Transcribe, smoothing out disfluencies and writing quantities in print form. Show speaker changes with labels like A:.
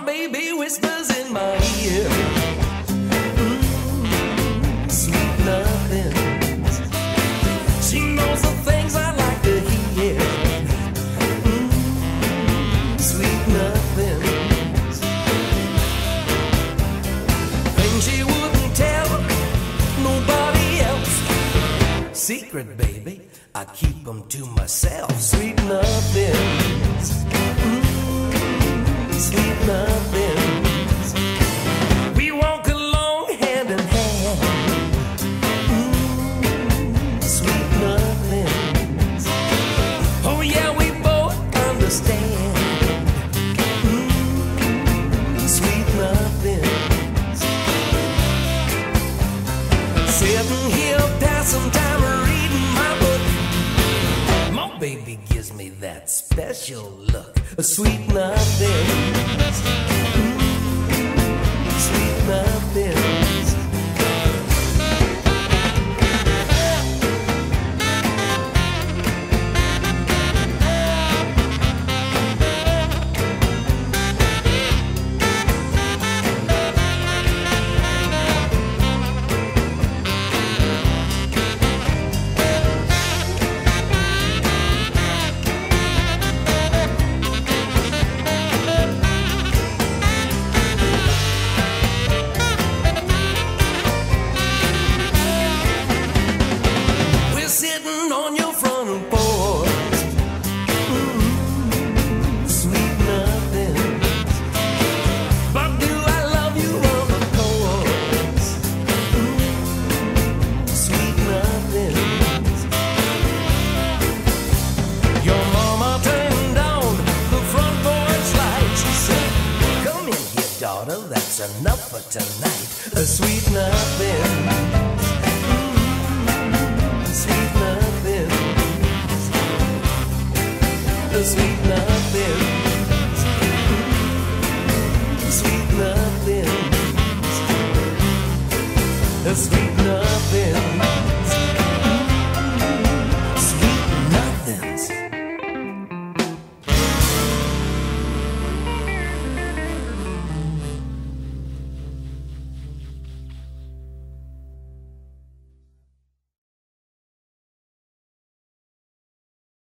A: baby whispers in my ear. Sweet nothings. She knows the things I like to hear. Sweet nothings. Things she wouldn't tell nobody else. Secret, baby, I keep them to myself. Sweet nothings. Sweet nothings. We walk along hand in hand. Sweet nothings. Oh yeah, we both understand. Sweet nothings. Sitting here passing time reading my book. My baby gives me that special look. Sweet nothings. Sweet nothings. Sitting on your front porch. Sweet nothings. But do I love you, of course. Sweet nothings. Your mama turned on the front porch light. She said, come in here, daughter, that's enough for tonight. Sweet nothings. Sweet nothings. Sweet nothings. Sweet nothings. Sweet nothings.